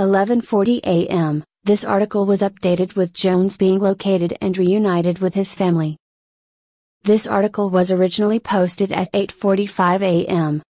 11:40 a.m., this article was updated with Jones being located and reunited with his family. This article was originally posted at 8:45 a.m.,